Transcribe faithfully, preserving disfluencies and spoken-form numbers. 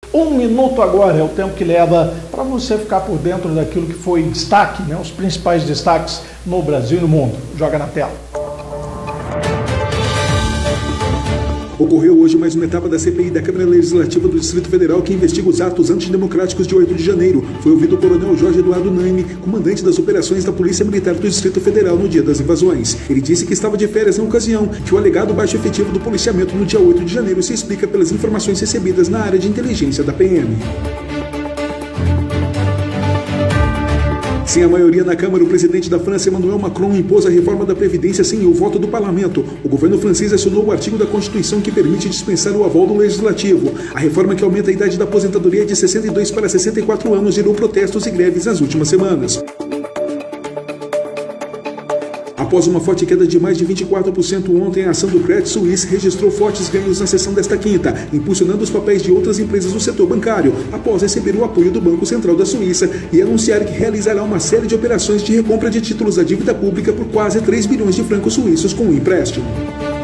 Um minuto agora é o tempo que leva para você ficar por dentro daquilo que foi destaque, né? Os principais destaques no Brasil e no mundo. Joga na tela. Ocorreu hoje mais uma etapa da C P I da Câmara Legislativa do Distrito Federal que investiga os atos antidemocráticos de oito de janeiro. Foi ouvido o coronel Jorge Eduardo Naime, comandante das operações da Polícia Militar do Distrito Federal no dia das invasões. Ele disse que estava de férias na ocasião, que o alegado baixo efetivo do policiamento no dia oito de janeiro se explica pelas informações recebidas na área de inteligência da P M. Sem a maioria na Câmara, o presidente da França, Emmanuel Macron, impôs a reforma da Previdência sem o voto do Parlamento. O governo francês assinou o artigo da Constituição que permite dispensar o aval do Legislativo. A reforma que aumenta a idade da aposentadoria de sessenta e dois para sessenta e quatro anos gerou protestos e greves nas últimas semanas. Após uma forte queda de mais de vinte e quatro por cento ontem, a ação do Credit Suisse registrou fortes ganhos na sessão desta quinta, impulsionando os papéis de outras empresas do setor bancário, após receber o apoio do Banco Central da Suíça e anunciar que realizará uma série de operações de recompra de títulos da dívida pública por quase três bilhões de francos suíços com o empréstimo.